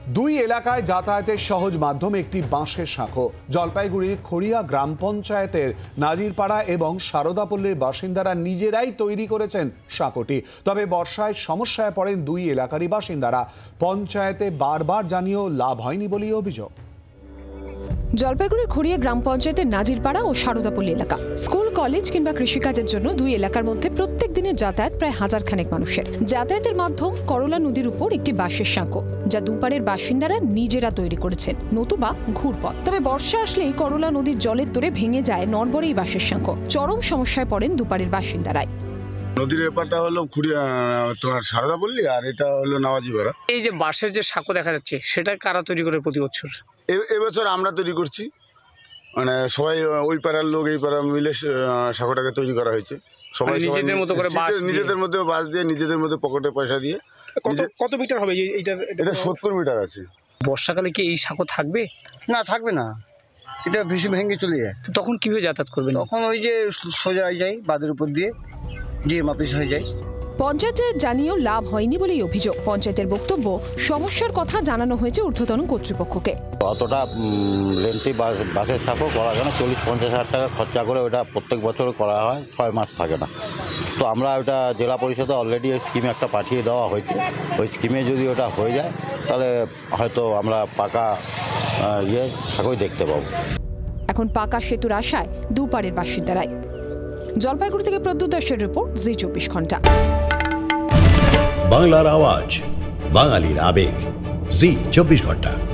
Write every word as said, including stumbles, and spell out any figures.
দুই এলাকায় যাতায়াতের সহজ মাধ্যম একটি বাঁশের সাঁকো। জলপাইগুড়ির খড়িয়া গ্রাম পঞ্চায়েতের নাজিরপাড়া এবং সারদাপল্লীর বাসিন্দারা নিজেরাই তৈরি করেছেন সাঁকোটি। তবে বর্ষায় সমস্যায় পড়েন দুই এলাকারই বাসিন্দারা। পঞ্চায়েতে বারবার জানিয়েও লাভ হয়নি বলেই অভিযোগ। জলপাইগুড়ির খড়িয়া গ্রাম পঞ্চায়েতের নাজিরপাড়া ও সারদাপল্লী এলাকা। স্কুল, কলেজ কিংবা কৃষিকাজের জন্য দুই এলাকার মধ্যে প্রত্যেক দিনের যাতায়াত প্রায় হাজার খানেক মানুষের। যাতায়াতের মাধ্যম করলা নদীর উপর একটি বাঁশের সাঁকো, যা দুপারের বাসিন্দারা নিজেরা তৈরি করেছেন, নতুবা ঘুরপথ। তবে বর্ষা আসলেই করলা নদীর জলের দরে ভেঙে যায় নড়বড়ে এই বাঁশের সাঁকো। চরম সমস্যায় পড়েন দুপারের বাসিন্দারাই। নদীর ব্যাপারটা হলো খুঁড়িয়া তোমার সারদাপল্লী, আর এটা হলো নামাজিপাড়া। এই যে বাঁশের যে সাঁকো দেখা যাচ্ছে, সেটা কারা তৈরি করে প্রতি বছর? এবছর আমরা তৈরি করছি, মানে সবাই ওই পাড়ার লোক এই পাড়া মিলে সাঁকোটাকে তৈরি করা হয়েছে। সবাই নিজেদের মতো করে নিজেদের মধ্যে বাস দিয়ে, নিজেদের মধ্যে পকেটে পয়সা দিয়ে। কত মিটার হবে এইটা? এটা সত্তর মিটার আছে। বর্ষাকালে কি এই সাঁকো থাকবে? না, থাকবে না, এটা ভেসে ভেঙে চলে যায়। তখন কিভাবে যাতায়াত করবেন? তখন ওই যে সোজা হয়ে যায়, বাঁধের উপর দিয়ে দিয়ে মাপিস হয়ে যায়। পঞ্চায়েতে জানিয়েও লাভ হয়নি বলেই অভিযোগ। পঞ্চায়েতের বক্তব্য, সমস্যার কথা জানানো হয়েছে ঊর্ধ্বতন কর্তৃপক্ষকে। অতটা লেন্থি বাসের সাঁকো করা যায় না। চল্লিশ পঞ্চাশ হাজার টাকা খরচা করে ওটা প্রত্যেক বছর করা হয়, ছয় মাস থাকে না। তো আমরা ওটা জেলা পরিষদে অলরেডি এই স্কিমে একটা পাঠিয়ে দেওয়া হয়েছে। ওই স্কিমে যদি ওটা হয়ে যায় তাহলে হয়তো আমরা পাকা ইয়ে সাঁকোই দেখতে পাবো। এখন পাকা সেতুর আশায় দুপারের বাসিন্দারাই। জলপাইগুড়ি থেকে প্রদ্যুৎ দাসের রিপোর্ট, জি চব্বিশ ঘন্টা। বাংলার আওয়াজ, বাঙালির আবেগ, জি চব্বিশ ঘন্টা।